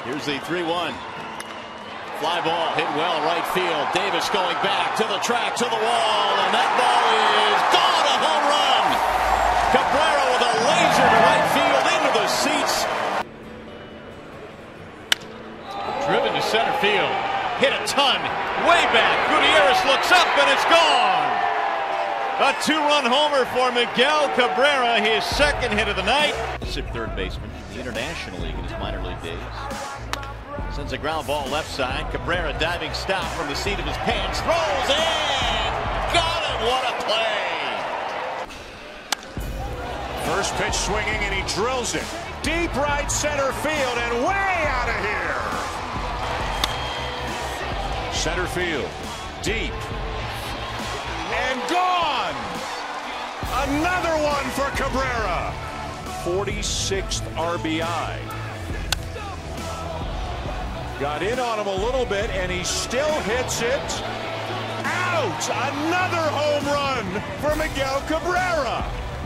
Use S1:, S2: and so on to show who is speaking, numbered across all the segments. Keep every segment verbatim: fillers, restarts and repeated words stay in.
S1: Here's the three one. Fly ball hit well right field. Davis going back to the track, to the wall, and that ball is gone. A home run. Cabrera with a laser to right field into the seats. Driven to center field. Hit a ton. Way back. Gutierrez looks up and it's gone. A two-run homer for Miguel Cabrera, his second hit of the night. Third baseman in the International League in his minor league days. Sends a ground ball left side. Cabrera diving stop from the seat of his pants. Throws in. Got it. What a play.
S2: First pitch swinging and he drills it. Deep right center field and way out of here. Center field. Deep. And gone. Another one for Cabrera. forty-sixth R B I. Got in on him a little bit, and he still hits it. Out! Another home run for Miguel Cabrera.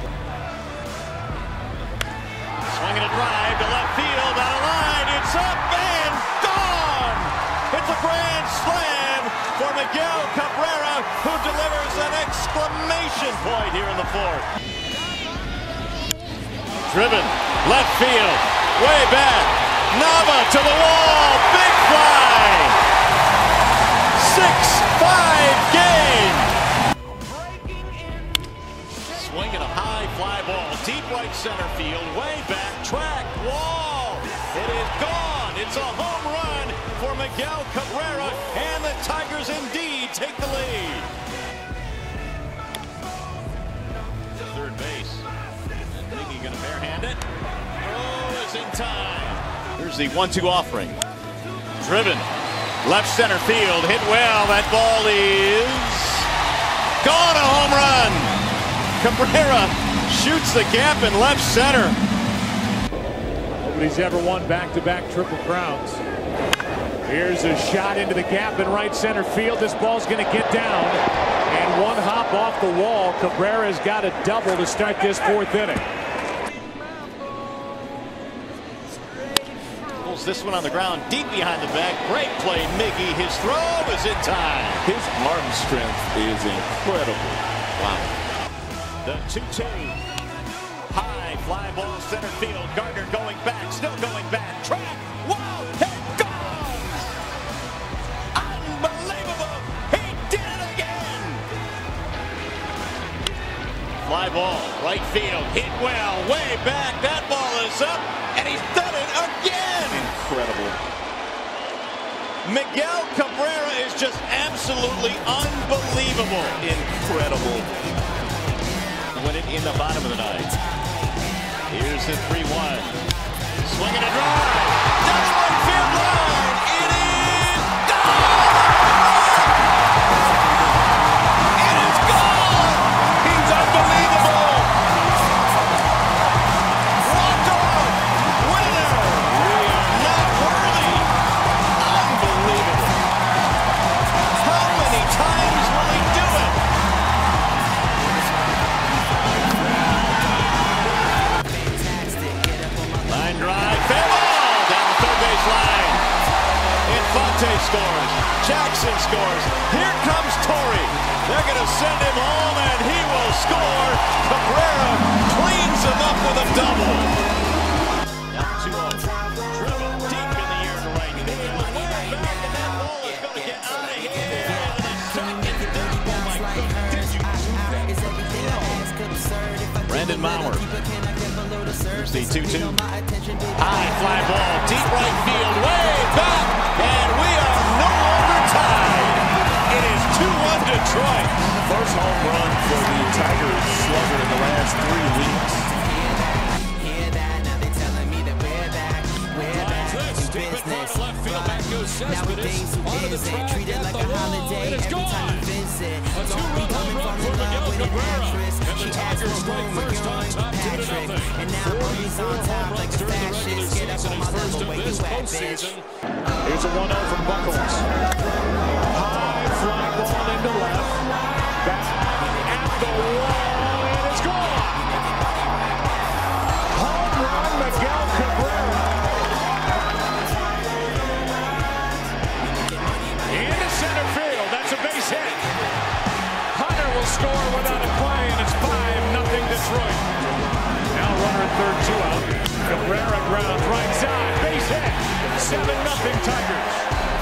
S1: Swinging a drive to left field, out of line. It's up and gone! It's a grand slam for Miguel Cabrera, who delivers an exclamation point here in the fourth. Driven, left field, way back. Nava to the wall, big fly. six five game. Swinging a high fly ball, deep right center field, way back, track, wall. It is gone. It's a home run for Miguel Cabrera, and the Tigers indeed take the lead. Third base. And Miggy going to barehand it. Oh, is in time. Here's the one two offering. Driven. Left center field. Hit well. That ball is gone. A home run. Cabrera shoots the gap in left center.
S3: Nobody's ever won back-to-back triple crowns. Here's a shot into the gap in right center field. This ball's going to get down. And one hop off the wall. Cabrera's got a double to start this fourth inning.
S1: This one on the ground, deep behind the back. Great play, Miggy. His throw is in time.
S4: His arm strength is incredible.
S1: Wow. The two two. High fly ball center field. Gardner going back, still going back. Track. Wow. Hit gone. Unbelievable. He did it again. Fly ball, right field. Hit well, way back. That ball is up, and he's done it again.
S4: Incredible.
S1: Miguel Cabrera is just absolutely unbelievable.
S4: Incredible.
S1: Win it in the bottom of the ninth. Here's the three one. Swinging a drive. Down the right field line. It is gone! It is gone! He's unbelievable! Walk off! Winner! We are not worthy! Unbelievable! How many times will he do it? Line drive, fair ball down the third base line. Infante scores. Jackson scores. Here comes Torrey. They're going to send him home, and he will score. Cabrera cleans him up with a double. Now two oh. Driven deep in the air to right field. Way back, and that ball is going to get out of here. And a second double. Oh my goodness, did you see that? Brandon Maurer. Here's the two two. High fly ball, deep right field, way back, and we are no longer tied. It is two one Detroit.
S4: First home run for the Tigers slugger in the last three weeks.
S5: Left field, back goes Cespedes. Onto the track, at the wall, and it's gone. A two-run home run for Miguel Cabrera. And the Tigers strike first on top, two to nothing. forty-four home runs during the regular season, his first of this postseason.
S3: Here's a one oh from Buckles. High fly ball into left. Back at the wall, and it's gone. Home run, Miguel Cabrera. seven nothing Tigers.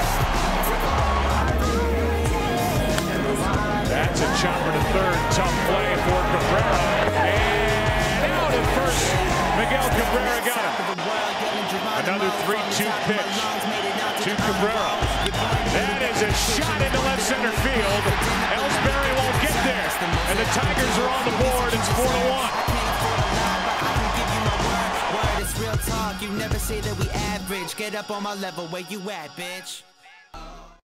S3: That's a chopper to third. Tough play for Cabrera. And out at first, Miguel Cabrera got him. Another three two pitch to Cabrera. That is a shot into left center field. Ellsbury won't get there. And the Tigers are on the board. It's four to one.
S5: It's real talk. You never say that we average. Get up on my level where you at, bitch.